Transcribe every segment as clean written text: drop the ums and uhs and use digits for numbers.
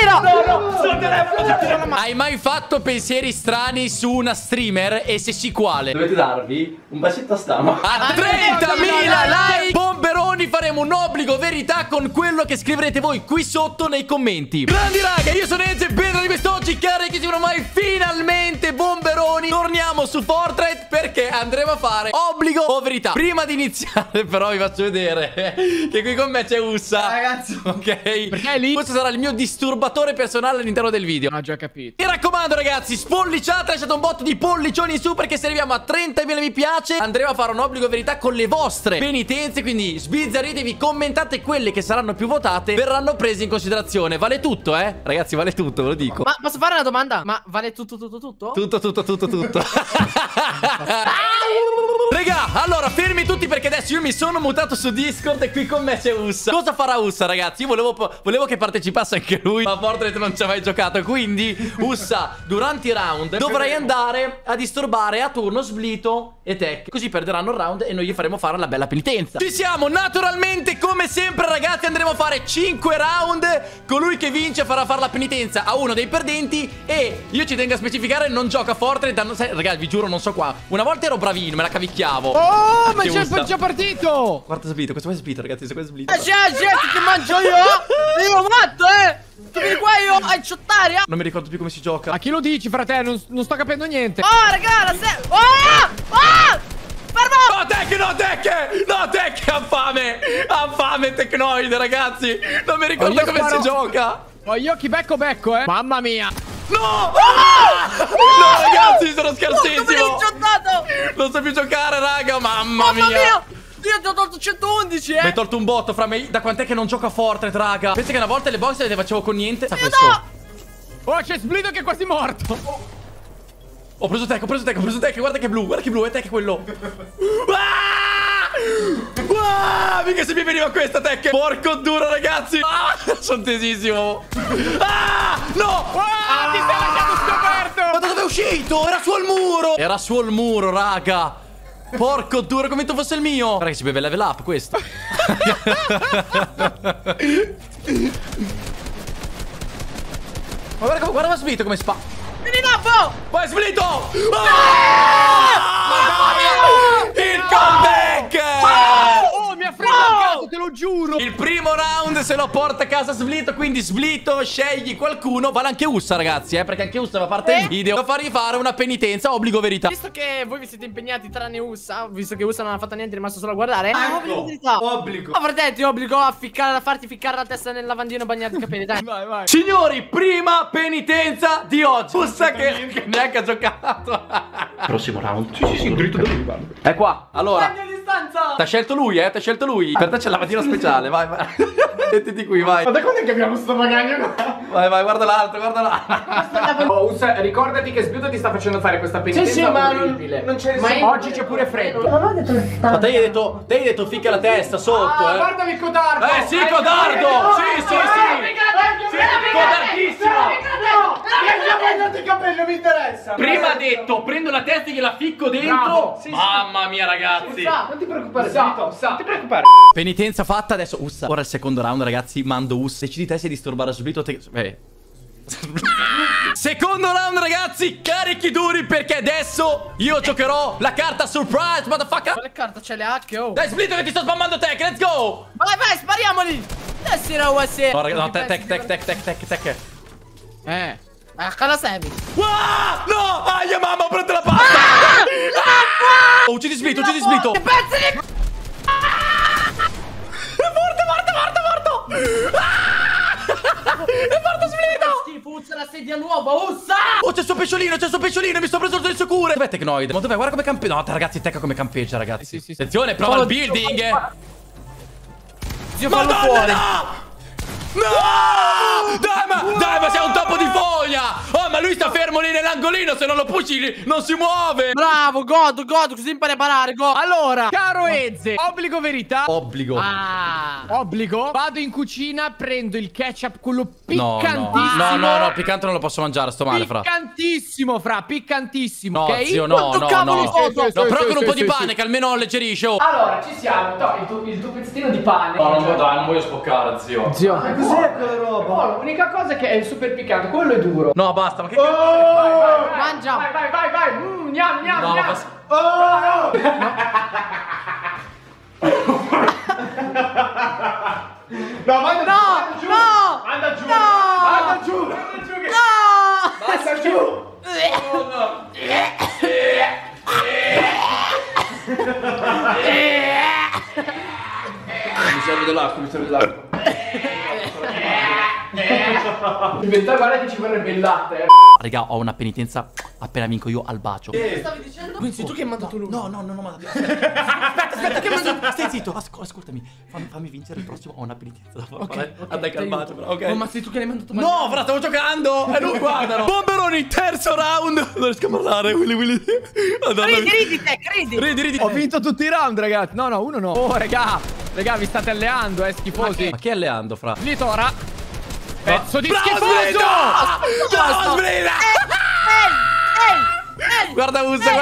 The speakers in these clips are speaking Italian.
tiro! No, sul telefono. Hai mai fatto pensieri strani su una streamer? E se sì, quale? Dovete darvi un bacetto a stama. A 30.000 like, bomberoni, faremo un obbligo verità con quello che scriverete voi qui sotto nei commenti. Grandi raga, io sono Enzo e benvenuti quest'oggi, cari che siano mai finalmente bomberoni. Torniamo su Fortnite perché andremo a fare obbligo o verità. Prima di iniziare però vi faccio vedere che qui con me c'è Ussa. Ragazzi, ok? perché è lì? Questo sarà il mio disturbatore personale all'interno del video. Ho già capito. Mi raccomando ragazzi, spolliciate, lasciate un botto di pollicioni in su perché se arriviamo a 30.000 mi piace andremo a fare un obbligo verità con le vostre penitenze. Quindi sbizzarritevi, commentate quelle che saranno più votate, verranno prese in considerazione. Vale tutto, ragazzi, vale tutto, ve lo dico. Ma posso fare una domanda? Ma vale tutto? Tutto. Raga, allora fermi tutti perché adesso io mi sono mutato su Discord e qui con me c'è Ussa. Cosa farà Ussa ragazzi? Io volevo che partecipasse anche lui, ma Fortnite non ci ha mai giocato. Quindi Ussa, durante i round dovrai andare a disturbare a turno Sblito e Tech. Così perderanno il round e noi gli faremo fare la bella penitenza. Ci siamo, naturalmente come sempre ragazzi andremo a fare 5 round. Colui che vince farà fare la penitenza a uno dei perdenti. E io ci tengo a specificare, non gioco a Fortnite ragazzi, vi giuro non so qua. Una volta ero bravino, me la cavicchiavo. Oh, ma c'è già partito. Guarda Sblito, questo qua è Sblito ragazzi, questo qua è Sblito. Che mangio io? Io matto, Tu vieni qua io a ciottare. Non mi ricordo più come si gioca. A chi lo dici, fratello? Non sto capendo niente. Oh, raga, la se... Fermo! No, Tech, ha fame, Tecnoide, ragazzi. Non mi ricordo come si gioca. Ho gli occhi becco, Mamma mia. No! No, ragazzi, sono scarsissimo. Ciottato! Non so più giocare, raga, mamma mia. Io ti ho tolto 111, Mi hai tolto un botto, fra me. Da quant'è che non gioco a Fortnite, raga? Pensi che una volta le box le facevo con niente? Sa questo? No! Oh, c'è Sblito che è quasi morto. Ho preso Tech. Guarda che blu, è Tech quello. Mica se mi veniva questa Tech. Porco duro, ragazzi. Sono tesissimo. No! Ti stai lasciando scoperto. Ma da dove è uscito? Era sul muro, raga. Porco duro, come se fosse il mio. Guarda che si beve level up questo. Ma guarda Sblito come spa. Vieni dopo! Vai Sblito! Il comeback! Oh, mi ha fregato, te lo giuro. Il primo round se lo porta a casa Sblito. Quindi Sblito scegli qualcuno. Vale anche Ussa ragazzi, perché anche Ussa va a parte del video. Da fargli fare una penitenza, obbligo verità. Visto che voi vi siete impegnati tranne Ussa, visto che Ussa non ha fatto niente, è rimasto solo a guardare. Obbligo. Ma fratello, ti obbligo a farti ficcare la testa nel lavandino bagnato i capelli, dai. Vai. Signori, prima penitenza di oggi. Ussa che neanche ha giocato. Prossimo round. Sì, dritto dove mi guardo. È qua, allora. Distanza! T'ha scelto lui, t'ha scelto lui. Per te c'è la mattina speciale, vai. Mettiti qui, vai. Ma da quando è che abbiamo sto magagno qua? Vai, guarda l'altro. Oh, Ussa, ricordati che Sblito ti sta facendo fare questa penitenza. Sì, ma orribile. non c'è Ma nessuno. oggi c'è pure freddo. Ma te hai detto ficca la testa sotto, Guardami Codardo. Sì, Codardo. Sì. Codardissimo. Non ti capelli, non mi interessa. Prima ha detto, prendo la testa e gliela ficco dentro. Bravo. Mamma mia, ragazzi. Non ti preoccupare, Sblito. Non ti preoccupare. Penitenza fatta, adesso Ussa. Ora il secondo round, ragazzi, mando Ussa. Decidi te se disturbare Sblito Secondo round, ragazzi, carichi duri perché adesso io giocherò la carta surprise, motherfucker. Quale carta c'è le hack, oh? Dai Sblito che ti sto spammando Tech, let's go. Vai, spariamoli! No, raga, no, Tech. Cosa servi? No! Aia mamma, prende la pasta! Uccidi Sblito! Che pezzi di... È morto! È morto Sblito! Schifo, usa la sedia nuova, usa! Oh, c'è il suo pesciolino, mi sto preso le sue cure! Dov'è Tecnoide? Ma dov'è? Guarda come campeggia. No, ragazzi, Tech come campeggia, ragazzi. Sì. Attenzione, prova il building! Zio, fallo fuori. No! Dai, ma sei un topo di foglia! Oh, ma Ma lui sta fermo lì nell'angolino, se non lo pucci non si muove. Bravo, God, così impari a parare, God. Allora, caro Eze, obbligo o verità? Obbligo. Ah. Obbligo. Vado in cucina, prendo il ketchup, quello No, piccantissimo. no, piccante non lo posso mangiare, sto male, fra. Piccantissimo, fra, piccantissimo. No, ok? zio, no. Quanto cavolo No, foto? però con un po' di pane che almeno alleggerisce. Oh. Allora, ci siamo. Il tuo pezzettino di pane. Non voglio spoccare, zio. Zio. Ma cos'è quella roba? Oh, l'unica cosa è che è super piccante, quello è duro. No, basta, ma che Mangia. Vai. Gnam. No, ma basta. No, manda giù. No. Manda giù. No. Manda giù. Manda giù. Mi serve dell'acqua. In verità guarda che ci vorrebbe il latte. Raga, ho una penitenza appena vinco io al bacio. Stavi dicendo? Quindi sei tu che hai mandato lui. No, ma aspetta, che mando. Stai zitto, ascoltami. Fammi vincere il prossimo. Ho una penitenza da fare. Andai al bacio, però, ok. Oh, ma sei tu che l'hai mandato. No, fra, stavo giocando! E lui guardano! Bomberoni, terzo round! Non riesco a parlare, Willy. Ridi. Ho vinto tutti i round, ragazzi. No, uno no. Oh, raga, vi state alleando, schifosi. Ma chi è alleando, fra? Sblito ora. Pezzo di Bravo, schifoso! Sblito! Bravo, Sblito! Guarda Ussa!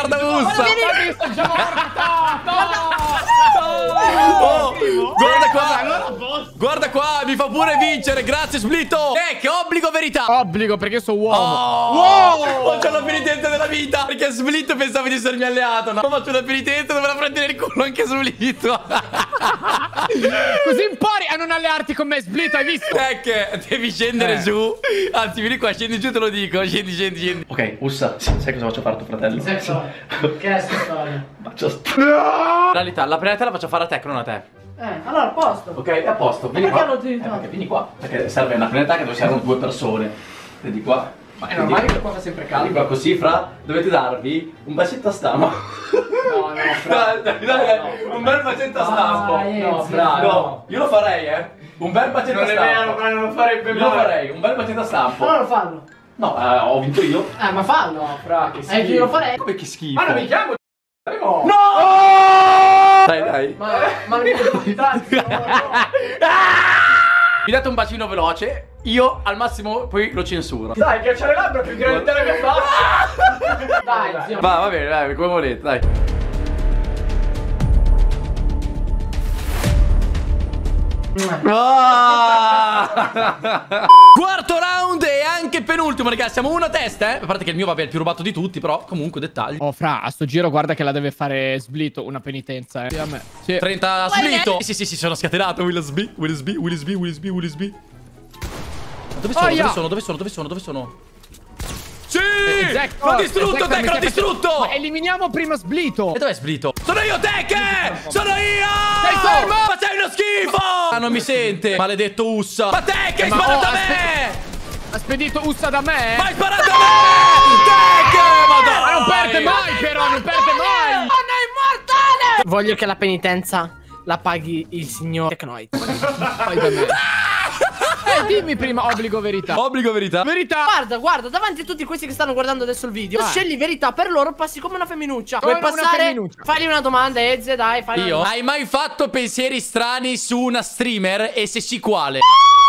Oh, guarda qua, mi fa pure vincere, grazie Sblito! Che obbligo o verità? Obbligo, perché sono uomo. Oh, c'ho la penitenza della vita! Perché Sblito pensava di essermi alleato, no? Faccio una penitenza, dovrà prendere il culo anche Sblito! Così impari a non allearti con me, Sblito, hai visto? Che devi scendere giù. Anzi, vieni qua, scendi giù, te lo dico. Scendi. Ok, Ussa, sai cosa faccio fare a tuo fratello? Che è sta storia? Realtà, la prima te la faccio fare a te, non a te. Allora, a posto. Ok, è a posto. Vieni Perché qua. non ti aiutato? Perché vieni qua. Perché serve una priorità che dove servono 2 persone. Vedi qua. Ma è normale che qua fa sempre Vieni caldo. qua così, fra. Dovete darvi un bacetto a stampo. No, fra. Dai, un bel bacetto a stampo. No, fra. No, io lo farei, Un bel bacetto a Non è stampo. vero, ma non lo farebbe Io lo mai. farei, un bel bacetto a stampo. Allora fallo. No, ho vinto io. Ma fallo. No, fra, che Io lo farei. Come che schifo. Ma non mi chiamo. No! Dai. Ma non mi chiamo di tanto. Mi date un bacino veloce. Io al massimo poi lo censuro. Dai, che c'ha le labbra più grandi della mia faccia. Dai, zio. Va bene, dai, come volete, dai. Quarto round e anche penultimo, ragazzi. Siamo uno a testa, A parte che il mio, vabbè, è il più rubato di tutti, però comunque dettagli. Oh, fra, a sto giro guarda che la deve fare Sblito, una penitenza, Sì, a me. Sì. 30 Sblito. Sì, sono scatenato. Willy Sb. Dove sono? Sì! L'ho distrutto, Tech, l'ho distrutto! Ma eliminiamo prima Sblito. E dov'è Sblito? Sono io, Tech! Sono io! Sei fermo! Ma sei uno schifo! Ah, non mi sente! Maledetto Ussa! Ma Tech, hai sparato a me! Ha spedito Ussa da me? Ma hai sparato a me! Tech! Ma non perde mai, però, non perde mai! Nonna immortale! Voglio che la penitenza la paghi il signor Tecnoid. Fai da me. Dimmi prima obbligo o verità. Obbligo o verità? Verità. Guarda, davanti a tutti questi che stanno guardando adesso il video, Vai. scegli verità, per loro passi come una femminuccia. Come Vuoi una passare? femminuccia. Fagli una domanda, Eze, dai, fagli Io? una Hai mai fatto pensieri strani su una streamer? E se sì, quale?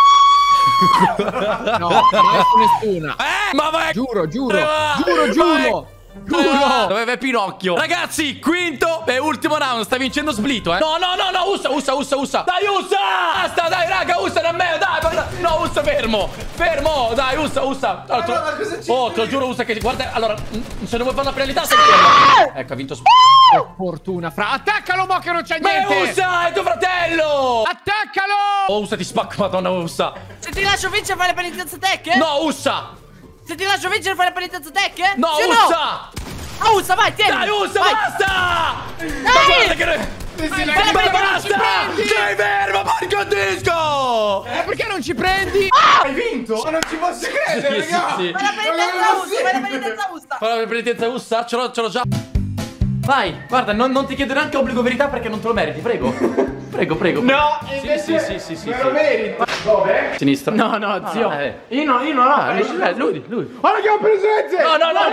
No, mai su nessuna. Ma vai! Giuro. Vai. Dove vai Pinocchio? Ragazzi, quinto e ultimo round. Sta vincendo Sblito, No, Ussa. Dai, Ussa! Basta, dai, raga, Ussa da me, dai. No, Ussa, fermo. Dai, Ussa. Allora, oh, te lo giuro, Ussa, che guarda, allora, se non vuoi fare la priorità, sei fermo. Ecco, ha vinto Sblito. Che fortuna, fra. Attaccalo, mo che non c'è Ma niente. è Ussa, è tuo fratello. Attaccalo. Oh, Ussa, ti spacco, madonna, Ussa. Se ti lascio vincere fai la penitenza tech? No, Ussa. Se ti lascio vincere fai la penitenza tech? No, Sì o Ussa. No, Ussa, vai, tieni. Dai, Ussa, vai. basta. Dai. Ma basta. Sei fermo, porco disco. Perché non ci prendi? Hai vinto? Ma non ci posso credere, raga! Sì. Fai la penitenza Ussa, fai la penitenza Ussa. Fai la penitenza Ussa, ce l'ho già. Vai, guarda, non ti chiedo neanche obbligo verità perché non te lo meriti, prego. Prego, prego. No, Sì, invece sì. Me lo merito. Dove? Sinistra. No, zio. Io no. Lui. Guarda che ho preso le zette. No.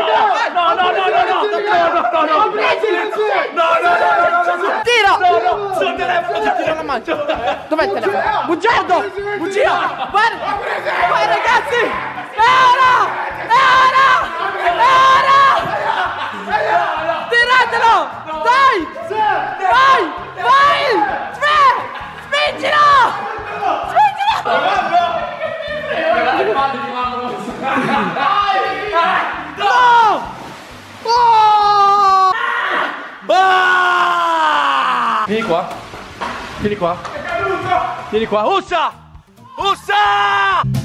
Tira! no, sul telefono ti tiro la mano. Dov'è il telefono? Bugiardo! Bugia! Guarda! Vai ragazzi! È ora! Tiratelo! Dai! Vai! Spingilo! No! Oh! Vieni qua. Ussa!